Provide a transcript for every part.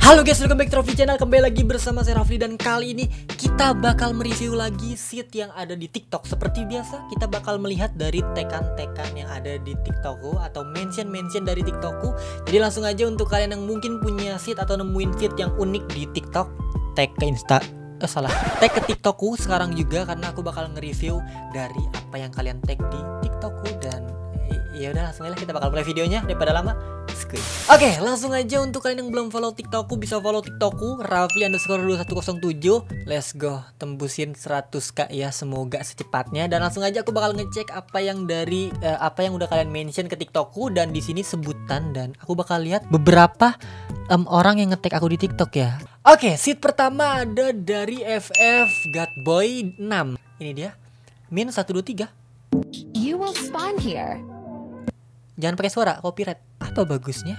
Halo guys, welcome back to Rafli Channel. Kembali lagi bersama saya Rafli. Dan kali ini kita bakal mereview lagi seed yang ada di TikTok. Seperti biasa, kita bakal melihat dari tekan-tekan yang ada di TikTokku atau mention-mention dari TikTokku. Jadi langsung aja untuk kalian yang mungkin punya seed atau nemuin seed yang unik di TikTok, tag ke tag ke TikTokku sekarang juga, karena aku bakal nge-review dari apa yang kalian tag di TikTokku. Dan ya udah, langsung aja kita bakal mulai videonya daripada lama. Oke, langsung aja untuk kalian yang belum follow TikTokku, bisa follow TikTokku Rafli_2107. Let's go, tembusin 100k ya, semoga secepatnya. Dan langsung aja aku bakal ngecek apa yang dari apa yang udah kalian mention ke TikTokku, dan di sini sebutan, dan aku bakal lihat beberapa orang yang nge-tag aku di TikTok ya. Oke, seed pertama ada dari FF Godboy 6. Ini dia, min 123. You will spawn here. Jangan pakai suara, copyright. Apa bagusnya?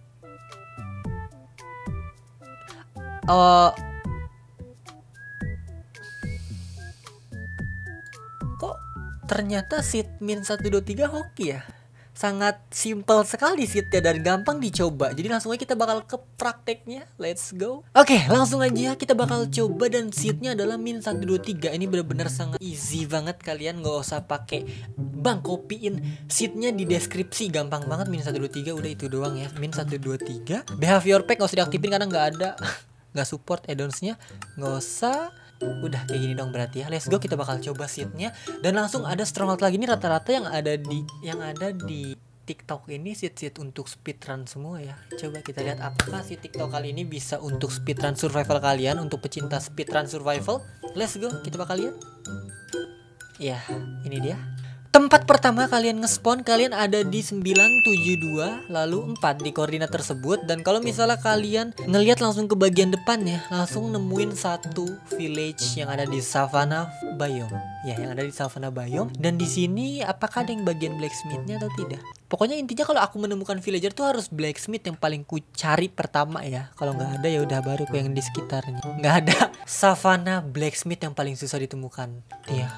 Kok ternyata seed min 123 hoki ya? Sangat simple sekali seednya dan gampang dicoba. Jadi langsung aja kita bakal ke prakteknya. Let's go. Oke, langsung aja kita bakal coba. Dan seednya adalah min 123. Ini bener-bener sangat easy banget. Kalian gak usah pakai copyin seednya di deskripsi. Gampang banget, min 123. Udah itu doang ya, min 123. Behavior pack gak usah diaktifin karena gak ada. Gak support addonsnya. Gak usah. Udah kayak gini dong berarti ya. Let's go, kita bakal coba seednya. Dan langsung ada stronghold lagi. Ini rata-rata yang ada di TikTok ini seed untuk speedrun semua ya. Coba kita lihat apakah si TikTok kali ini bisa untuk speedrun survival kalian, untuk pecinta speedrun survival. Let's go, kita bakal lihat. Ya, ini dia. Tempat pertama kalian nge-spawn, kalian ada di 972 lalu 4 di koordinat tersebut. Dan kalau misalnya kalian ngelihat langsung ke bagian depannya, langsung nemuin satu village yang ada di Savannah Biome. Ya, yang ada di Savannah Biome. Dan di sini apakah ada yang bagian blacksmithnya atau tidak? Pokoknya intinya kalau aku menemukan villager tuh harus blacksmith yang paling ku cari pertama ya. Kalau nggak ada ya udah baru ku yang di sekitarnya. Nggak ada Savannah blacksmith yang paling susah ditemukan. Iya.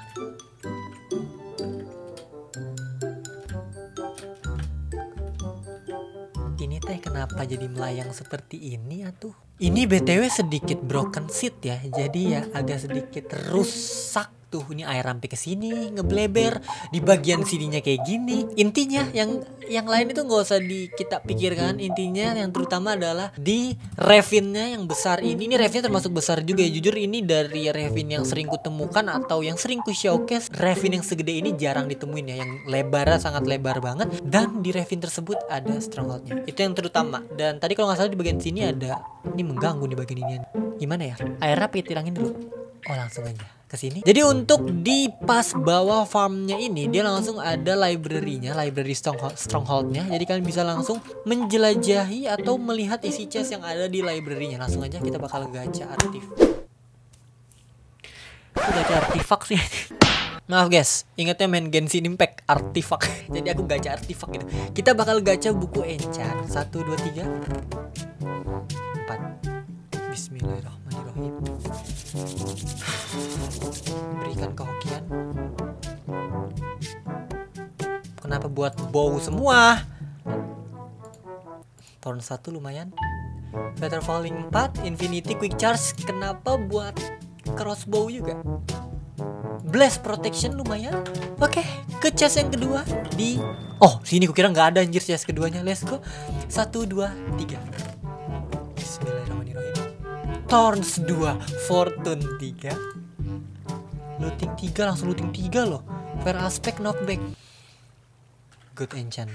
Ini teh kenapa jadi melayang seperti ini atuh? Ini BTW sedikit broken seed ya. Jadi ya agak sedikit rusak tuh. Ini air sampai ke sini ngebleber di bagian sininya kayak gini. Intinya yang lain itu nggak usah kita pikirkan. Intinya yang terutama adalah di revinnya yang besar ini. Ini revinnya termasuk besar juga ya. Jujur ini dari revin yang sering kutemukan atau yang sering ku showcase, revin yang segede ini jarang ditemuin ya. Yang lebarnya sangat lebar banget. Dan di revin tersebut ada strongholdnya. Itu yang terutama. Dan tadi kalau nggak salah di bagian sini ada. Ini mengganggu di bagian ini. Gimana ya? Airnya pitilangin dulu. Oh, langsung aja ke sini. Jadi untuk di pas bawah farmnya ini dia langsung ada library-nya, library stronghold-nya. Jadi kalian bisa langsung menjelajahi atau melihat isi chest yang ada di library-nya. Langsung aja kita bakal gacha gacha artifak sih. Maaf guys, ingatnya main Genshin Impact artifak. Jadi aku gacha artifak gitu. Kita bakal gacha buku enchant 1, 2, 3 4. Bismillahirrahmanirrahim. Berikan kehokian. Kenapa buat bow semua? Turn 1 lumayan. Feather Falling 4, Infinity Quick Charge. Kenapa buat crossbow juga? Blast Protection lumayan. Oke, ke chest yang kedua di. Oh, sini kukira nggak ada anjir chest keduanya. Let's go. 1, 2, 3. Bismillahirrahmanirrahim. Thorns 2, Fortune 3. Looting 3, langsung looting 3 loh. Fair Aspect Knockback. Good enchant.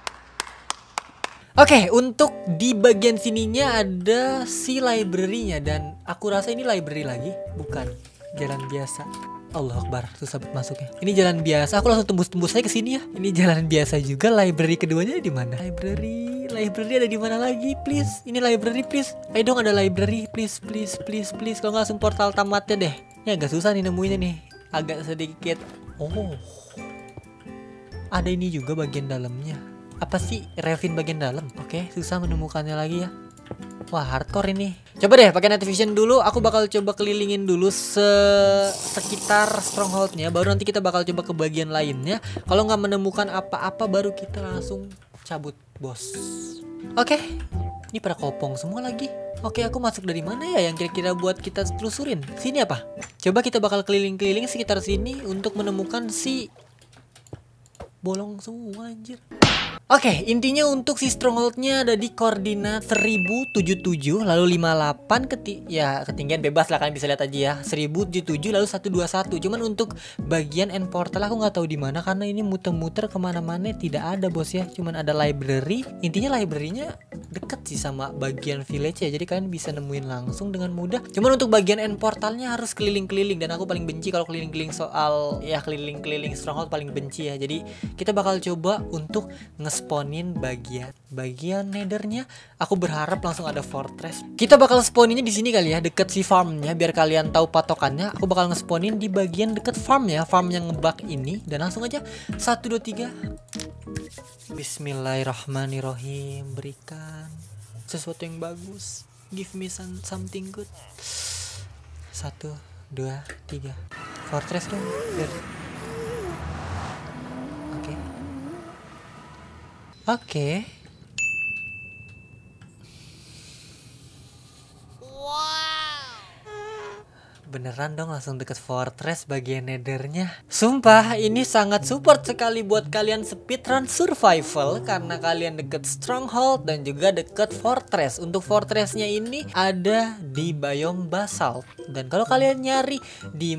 Oke, untuk di bagian sininya ada si library-nya. Dan aku rasa ini library lagi, bukan jalan biasa. Allah Akbar, susah banget masuknya. Ini jalan biasa, aku langsung tembus-tembus aja ke sini ya. Ini jalan biasa juga. Library keduanya di mana? Library ada di mana lagi? Please, ini library please. Ayo dong, ada library please. Kalau nggak langsung portal tamatnya deh. Ini agak susah nih nemuinnya nih. Agak sedikit. Oh, ada ini juga bagian dalamnya. Apa sih revin bagian dalam? Oke, susah menemukannya lagi ya. Wah, hardcore ini. Coba deh pakai night vision dulu. Aku bakal coba kelilingin dulu sekitar strongholdnya. Baru nanti kita bakal coba ke bagian lainnya. Kalau nggak menemukan apa-apa, baru kita langsung cabut, bos. Oke. Ini pada kopong semua lagi. Oke, aku masuk dari mana ya yang kira-kira buat kita telusurin? Sini apa? Coba kita bakal keliling-keliling sekitar sini untuk menemukan si bolong semua anjir. Oke, intinya untuk si strongholdnya ada di koordinat 1077 lalu 58 ketinggian bebas lah, kalian bisa lihat aja ya. 1077 lalu 121. Cuman untuk bagian end portal aku nggak tahu di mana karena ini muter-muter kemana-mana tidak ada bos ya. Cuman ada library. Intinya library-nya deket sih sama bagian village ya. Jadi kalian bisa nemuin langsung dengan mudah. Cuman untuk bagian end portalnya harus keliling-keliling dan aku paling benci kalau keliling-keliling soal ya keliling-keliling stronghold paling benci ya. Jadi kita bakal coba untuk ngespawnin bagian nethernya. Aku berharap langsung ada fortress. Kita bakal spawninnya di sini kali ya, deket si farmnya biar kalian tahu patokannya. Aku bakal ngespawnin di bagian deket farm ya, farm yang ngebug ini. Dan langsung aja 1 2 3. Bismillahirrahmanirrahim. Berikan sesuatu yang bagus. Give me something good. 1 2 3. Fortress dong biar. Oke. Beneran dong langsung deket fortress bagian nethernya. Sumpah ini sangat support sekali buat kalian speedrun survival karena kalian deket stronghold dan juga deket fortress. Untuk fortressnya ini ada di biome basalt. Dan kalau kalian nyari di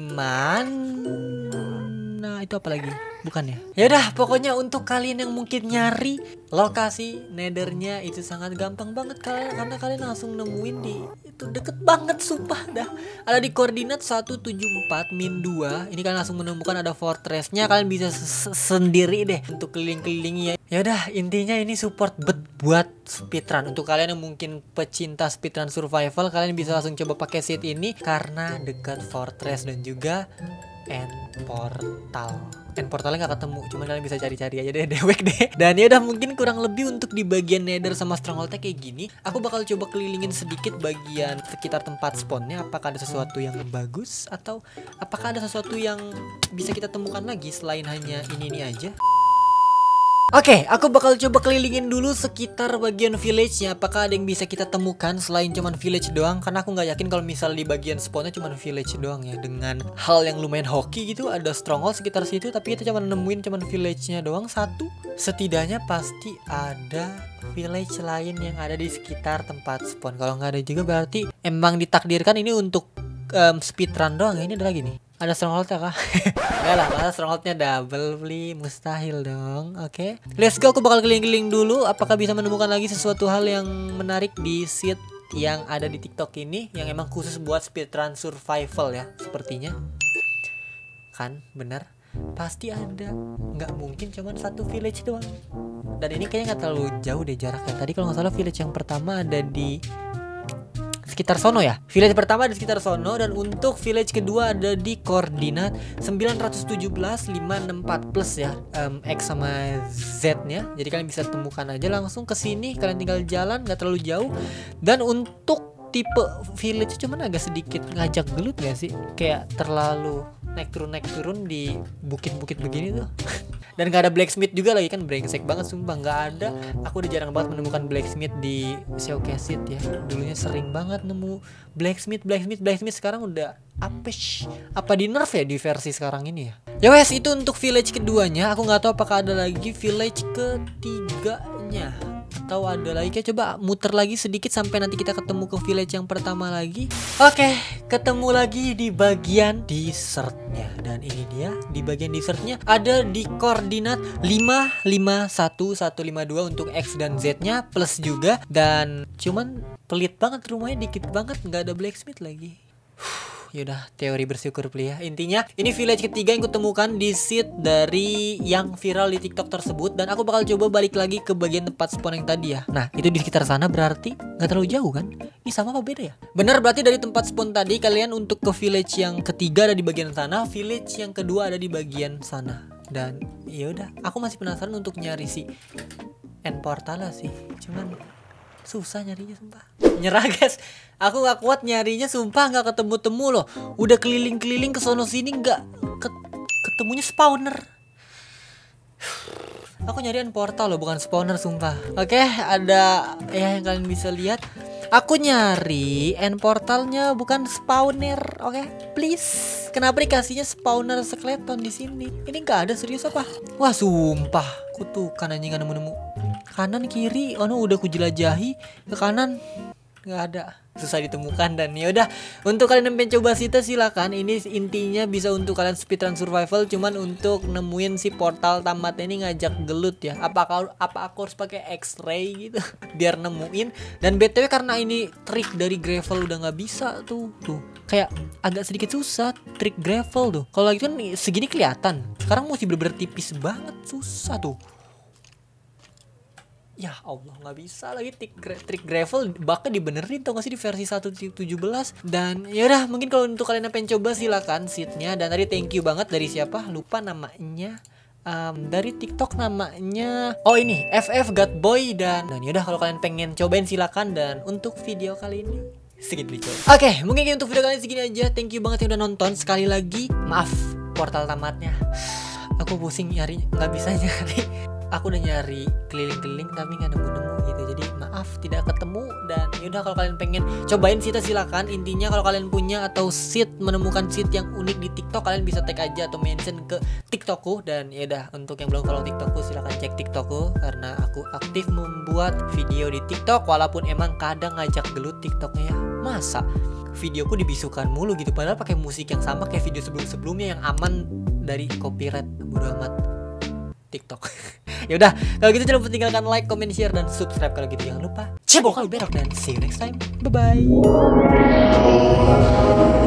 mana itu apa lagi? Bukan ya? Yaudah, pokoknya untuk kalian yang mungkin nyari lokasi nethernya itu sangat gampang banget karena kalian langsung nemuin di itu deket banget sumpah dah. Ada di koordinat 174-2. Ini kalian langsung menemukan ada fortressnya. Kalian bisa sendiri deh untuk keliling-kelilingnya. Yaudah, intinya ini support buat speedrun. Untuk kalian yang mungkin pecinta speedrun survival, kalian bisa langsung coba pakai seed ini karena dekat fortress dan juga end portalnya nggak ketemu, cuman kalian bisa cari-cari aja deh, dewek deh. Dan ya udah, mungkin kurang lebih untuk di bagian nether sama strongholdnya kayak gini. Aku bakal coba kelilingin sedikit bagian sekitar tempat spawnnya. Apakah ada sesuatu yang bagus atau apakah ada sesuatu yang bisa kita temukan lagi selain hanya ini aja. Oke, aku bakal coba kelilingin dulu sekitar bagian village-nya. Apakah ada yang bisa kita temukan selain cuman village doang? Karena aku nggak yakin kalau misal di bagian spawnnya cuman village doang ya. Dengan hal yang lumayan hoki gitu, ada stronghold sekitar situ, tapi kita cuma nemuin cuman village-nya doang satu. Setidaknya pasti ada village lain yang ada di sekitar tempat spawn. Kalau nggak ada juga berarti emang ditakdirkan ini untuk speedrun doang ya. Ini ada lagi nih. Ada stronghold ya kah? Enggak lah, masa strongholdnya double beli, mustahil dong. Oke, let's go. Aku bakal keliling-keliling dulu. Apakah bisa menemukan lagi sesuatu hal yang menarik di seed yang ada di TikTok ini, yang emang khusus buat speedrun survival ya, sepertinya. Kan, bener. Pasti ada. Nggak mungkin cuman satu village doang. Dan ini kayaknya nggak terlalu jauh deh jaraknya. Tadi kalau nggak salah village yang pertama ada di sekitar sono ya. Village pertama di sekitar sono, dan untuk village kedua ada di koordinat 917,564 plus ya, X sama Z-nya. Jadi kalian bisa temukan aja langsung ke sini. Kalian tinggal jalan, nggak terlalu jauh. Dan untuk tipe village cuman agak sedikit ngajak gelut gak sih? Kayak terlalu naik turun di bukit-bukit begini tuh. Dan gak ada blacksmith juga lagi, kan brengsek banget sumpah, nggak ada. Aku udah jarang banget menemukan blacksmith di showcase ya. Dulunya sering banget nemu blacksmith. Sekarang udah apa di nerf ya di versi sekarang ini ya. Ya wes, itu untuk village keduanya. Aku nggak tahu apakah ada lagi village ketiganya atau ada lagi. Kayak coba muter lagi sedikit sampai nanti kita ketemu ke village yang pertama lagi. Oke, ketemu lagi di bagian desertnya. Dan ini dia, di bagian desertnya ada di koordinat 551,152 untuk X dan Z-nya plus juga. Dan cuman pelit banget rumahnya, dikit banget, nggak ada blacksmith lagi. Yaudah, teori bersyukur pli ya. Intinya ini village ketiga yang kutemukan di seed dari yang viral di TikTok tersebut. Dan aku bakal coba balik lagi ke bagian tempat spawn yang tadi ya. Nah, itu di sekitar sana berarti nggak terlalu jauh kan? Ini sama apa beda ya? Bener, berarti dari tempat spawn tadi kalian untuk ke village yang ketiga ada di bagian sana, village yang kedua ada di bagian sana. Dan yaudah, aku masih penasaran untuk nyari si end portal sih. Cuman susah nyarinya sumpah. Nyerah guys, aku gak kuat nyarinya sumpah, gak ketemu-temu loh. Udah keliling-keliling ke sono sini gak ketemunya spawner. Aku nyariin portal loh, bukan spawner sumpah. Oke, ada ya yang kalian bisa lihat. Aku nyari end portalnya bukan spawner, oke? Please. Kenapa dikasihnya spawner skeleton di sini? Ini nggak ada, serius apa? Wah, sumpah. Kutukan anjing, nggak nemu-nemu. Kanan kiri, oh no, udah ku jelajahi. Ke kanan nggak ada, susah ditemukan. Dan yaudah, untuk kalian yang pengen coba Sita silakan. Ini intinya bisa untuk kalian speedrun survival, cuman untuk nemuin si portal tamatnya ini ngajak gelut ya. Apa aku harus pakai X-ray gitu biar nemuin. Dan BTW karena ini trik dari gravel udah nggak bisa tuh kayak agak sedikit susah trik gravel tuh. Kalau lagi kan segini kelihatan, sekarang mesti bener-bener tipis banget, susah tuh. Ya Allah, nggak bisa lagi trik gravel, bahkan dibenerin tau gak sih di versi 1.17. Dan yaudah, mungkin kalau untuk kalian yang pengen coba silakan seatnya. Dan tadi thank you banget dari siapa, lupa namanya, dari TikTok namanya, oh ini FF Godboy. Dan yaudah, kalau kalian pengen cobain silakan. Dan untuk video kali ini segini dulu. Oke, mungkin untuk video kali ini segini aja. Thank you banget yang udah nonton. Sekali lagi maaf portal tamatnya, aku pusing nyari, nggak bisa nyari. Aku udah nyari keliling-keliling tapi nggak nemu-nemu gitu. Jadi maaf tidak ketemu. Dan yaudah, kalau kalian pengen cobain Sita silakan. Intinya kalau kalian punya atau menemukan seat yang unik di TikTok, kalian bisa tag aja atau mention ke TikTokku. Dan yaudah, untuk yang belum follow TikTokku silakan cek TikTokku, karena aku aktif membuat video di TikTok. Walaupun emang kadang ngajak gelut TikToknya ya. Masa videoku dibisukan mulu gitu, padahal pakai musik yang sama kayak video sebelumnya yang aman dari copyright. Bodo amat TikTok. Yaudah, kalau gitu jangan lupa tinggalkan like, comment, share, dan subscribe. Kalau gitu jangan lupa cebok kali berok. Dan see you next time. Bye bye.